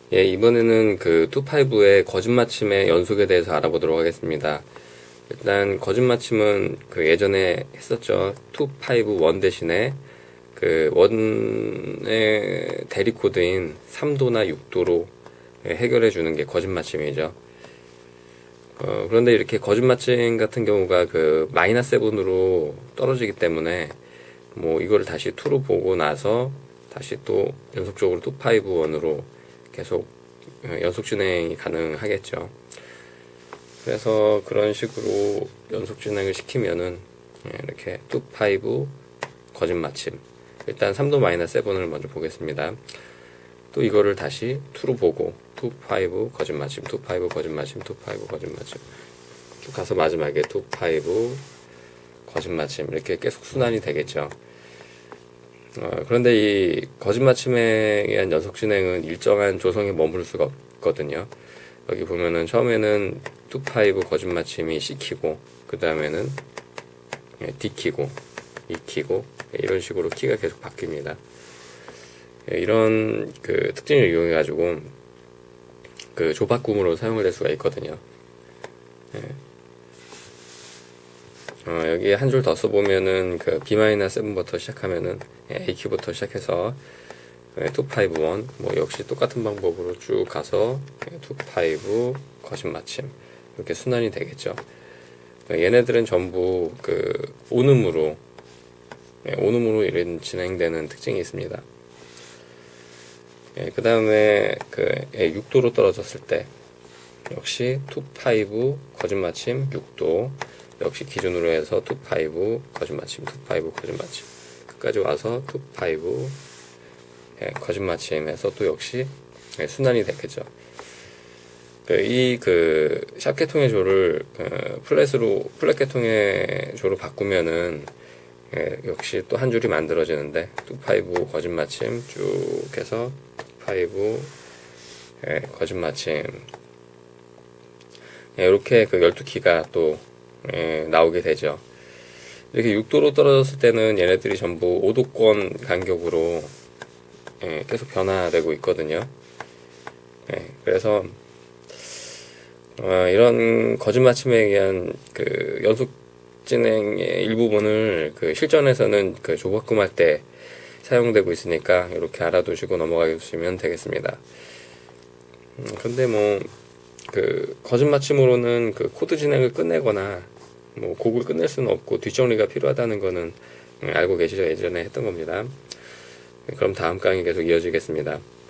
예, 이번에는 그 2.5의 거짓맞춤의 연속에 대해서 알아보도록 하겠습니다. 일단 거짓맞춤은 그 예전에 했었죠. 2.5 대신에 그 원의 대리 코드인 3도나 6도로 해결해 주는 게 거짓맞춤이죠. 그런데 이렇게 거짓맞춤 같은 경우가 그 마이너스 7으로 떨어지기 때문에 뭐 이거를 다시 2로 보고 나서 다시 또 연속적으로 2.5 계속 연속 진행이 가능하겠죠. 그래서 그런 식으로 연속 진행을 시키면은 이렇게 2.5 거짓맞춤, 일단 3도 마이너스 7을 먼저 보겠습니다. 또 이거를 다시 2로 보고 2.5 거짓맞춤, 2.5 거짓맞춤, 2.5 거짓맞춤 쭉 가서 마지막에 2.5 거짓맞춤, 이렇게 계속 순환이 되겠죠. 그런데 이 거짓맞춤에 의한 연속 진행은 일정한 조성에 머무를 수가 없거든요. 여기 보면은 처음에는 2.5 거짓맞춤이 C키고, 그 다음에는 D키고, E키고, 이런 식으로 키가 계속 바뀝니다. 이런 그 특징을 이용해가지고 그 조바꿈으로 사용을 할 수가 있거든요. 여기 한 줄 더 써보면은 그 B-7부터 시작하면은 A키부터 시작해서 2.5 뭐 역시 똑같은 방법으로 쭉 가서 2.5 거짓맞춤, 이렇게 순환이 되겠죠. 얘네들은 전부 그 온음으로 이런 진행되는 특징이 있습니다. 그 다음에 그 6도로 떨어졌을 때 역시 2.5 거짓맞춤 6도, 역시 기준으로 해서 2.5 거짓맞춤, 2.5 거짓맞춤, 끝까지 와서 2.5 거짓맞춤에서 또 역시 순환이 되겠죠. 이 그 샵 계통의 조를 플랫 계통의 조로 바꾸면은 역시 또 한 줄이 만들어지는데 2.5 거짓맞춤 쭉 해서 2.5 거짓맞춤, 이렇게 그 12키가 또 나오게 되죠. 이렇게 6도로 떨어졌을 때는 얘네들이 전부 5도권 간격으로 계속 변화되고 있거든요. 그래서 이런 거짓맞춤에 의한 그 연속 진행의 일부분을 그 실전에서는 그 조바꿈할 때 사용되고 있으니까 이렇게 알아두시고 넘어가 주시면 되겠습니다. 근데 뭐 그 거짓맞춤으로는 그 코드 진행을 끝내거나 뭐 곡을 끝낼 수는 없고 뒷정리가 필요하다는 거는 알고 계시죠? 예전에 했던 겁니다. 그럼 다음 강의 계속 이어지겠습니다.